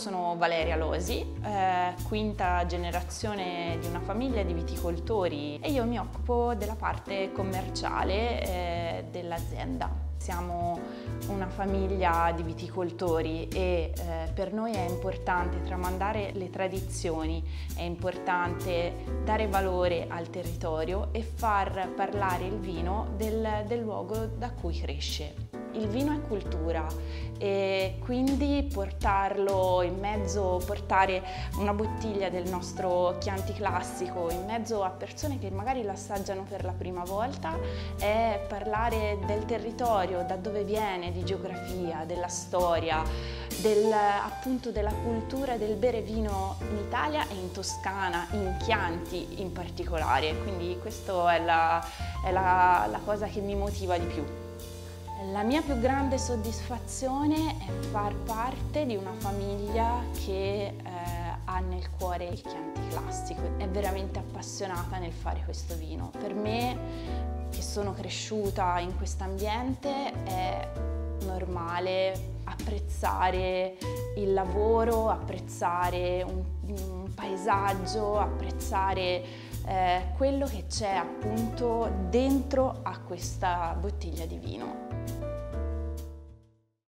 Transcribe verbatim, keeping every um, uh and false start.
Sono Valeria Losi, eh, quinta generazione di una famiglia di viticoltori e io mi occupo della parte commerciale eh, dell'azienda. Siamo una famiglia di viticoltori e eh, per noi è importante tramandare le tradizioni, è importante dare valore al territorio e far parlare il vino del, del luogo da cui cresce. Il vino è cultura e quindi portarlo in mezzo, portare una bottiglia del nostro Chianti classico in mezzo a persone che magari l'assaggiano per la prima volta è parlare del territorio, da dove viene, di geografia, della storia, del, appunto della cultura del bere vino in Italia e in Toscana, in Chianti in particolare. Quindi questa è la, è la, la cosa che mi motiva di più. La mia più grande soddisfazione è far parte di una famiglia che eh, ha nel cuore il Chianti classico, è veramente appassionata nel fare questo vino. Per me, che sono cresciuta in questo ambiente, è normale apprezzare il lavoro, apprezzare un, un paesaggio, apprezzare eh, quello che c'è appunto dentro a questa bottiglia di vino.